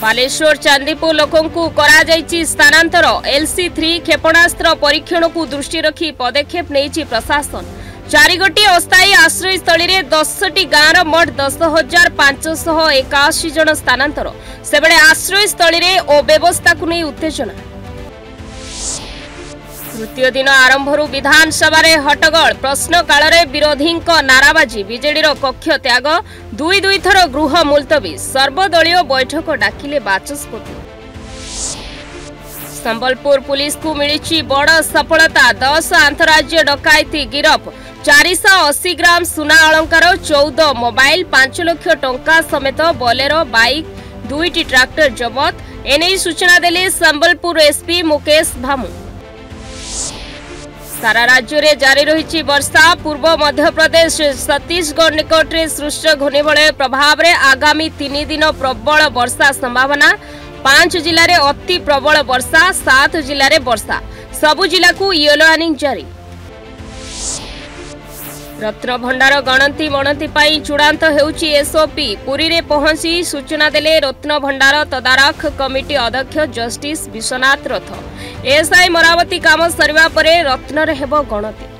बालेश्वर चांदीपुर लोकंकु करा जायछि स्थानांतर LC3 क्षेपणास्त्र परीक्षण को दृष्टि रखी पदक्षेप नेछि प्रशासन। 4 गोटी अस्थायी आश्रय स्थली रे 10टी गाँवर मोट 10,581 जन स्थानांतर सेबळे आश्रय स्थली रे अव्यवस्था को नहीं उत्तेजना। तृतीय दिन आरंभरू विधानसभा रे हट्टगोल प्रश्न काल रे विरोधी नाराबाजी बीजेडीर कक्ष त्याग 2 थर गृह मुलतवी सर्वदलीय बैठक डाकिले बाचस्पति। संबलपुर पुलिस को मिली बड़ सफलता 10 अंतरराज्य डकायती गिरफ 480 ग्राम सुना अलंकार 14 मोबाइल 5 लाख टंका समेत बोलेरो बाइक 2टी ट्रैक्टर जबत एने सूचना देले संबलपुर एसपी मुकेश भामू। सारा राज्य में जारी रही वर्षा पूर्व मध्य प्रदेश छत्तीसगढ़ निकट में सृष्ट घूर्णिबलय प्रभाव में आगामी 3 दिन प्रबल वर्षा संभावना। 5 जिले में अति प्रबल वर्षा 7 जिले में वर्षा सबु जिला को येलो वार्निंग जारी। रत्न भंडार गणति मणति पाई चूड़ांत हेउची एसओपी पुरी रे पहुंची सूचना देले रत्न भंडार तदारख कमिटी अध्यक्ष जस्टिस विश्वनाथ रथ। एसआई मरामती काम सरिबा परे रत्न रे हेबो गणति।